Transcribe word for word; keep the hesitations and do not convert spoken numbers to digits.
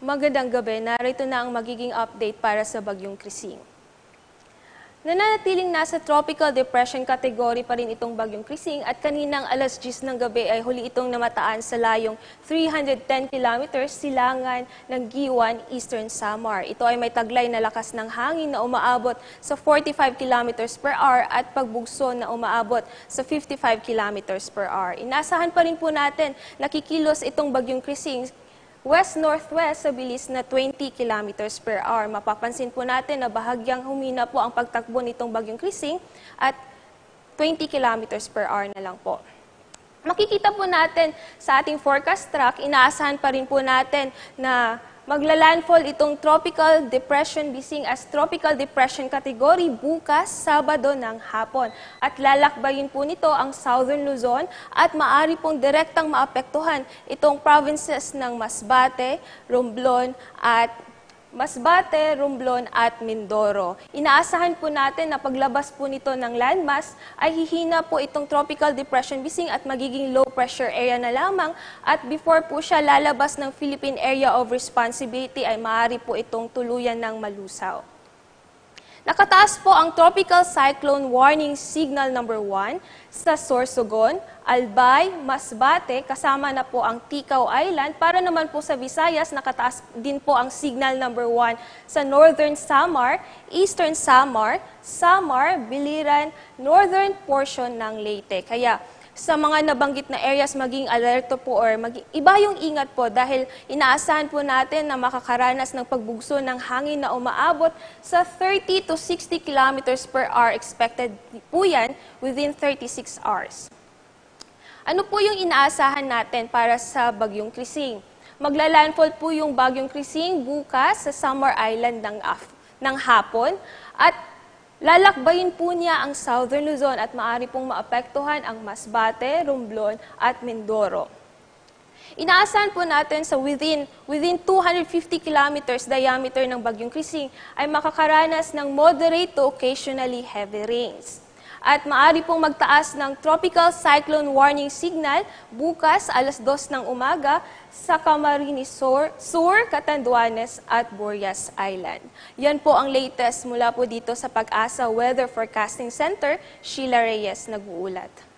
Magandang gabi, narito na ang magiging update para sa Bagyong Krising. Nananatiling nasa tropical depression category pa rin itong Bagyong Krising at kaninang alas diyes ng gabi ay huli itong namataan sa layong three hundred ten kilometers silangan ng Giwan, Eastern Samar. Ito ay may taglay na lakas ng hangin na umaabot sa forty-five kilometers per hour at pagbugso na umaabot sa fifty-five kilometers per hour. Inasahan pa rin po natin nakikilos itong Bagyong Krising west-northwest sa bilis na twenty kilometers per hour. Mapapansin po natin na bahagyang humina po ang pagtakbo nitong Bagyong Krising at twenty kilometers per hour na lang po. Makikita po natin sa ating forecast track, inaasahan pa rin po natin na maglalandfall itong tropical depression bising as tropical depression category bukas, Sabado ng hapon. At lalakbayin po nito ang Southern Luzon at maaari pong direktang maapektuhan itong provinces ng Masbate, Romblon at Masbate, Romblon at Mindoro. Inaasahan po natin na paglabas po nito ng landmass ay hihina po itong tropical depression bising at magiging low pressure area na lamang at before po siya lalabas ng Philippine Area of Responsibility ay maaari po itong tuluyan ng malusaw. Nakataas po ang Tropical Cyclone Warning Signal number one sa Sorsogon, Albay, Masbate, kasama na po ang Ticao Island. Para naman po sa Visayas, nakataas din po ang Signal number one sa Northern Samar, Eastern Samar, Samar, Biliran, Northern portion ng Leyte. Kaya sa mga nabanggit na areas, maging alerto po or maging, iba yung ingat po dahil inaasahan po natin na makakaranas ng pagbugso ng hangin na umaabot sa thirty to sixty kilometers per hour expected po yan within thirty-six hours. Ano po yung inaasahan natin para sa Bagyong Krising? Maglalandfall po yung Bagyong Krising bukas sa Samar Island ng, af ng hapon at lalakbayin po niya ang Southern Luzon at maaari pong maapektuhan ang Masbate, Romblon at Mindoro. Inaasahan po natin sa within, within two hundred fifty kilometers diameter ng Bagyong Krising ay makakaranas ng moderate to occasionally heavy rains. At maaari pong magtaas ng Tropical Cyclone Warning Signal bukas alas dos ng umaga sa Camarines Sur, Sur, Catanduanes at Burias Island. Yan po ang latest mula po dito sa Pag-asa Weather Forecasting Center. Sheila Reyes nag-uulat.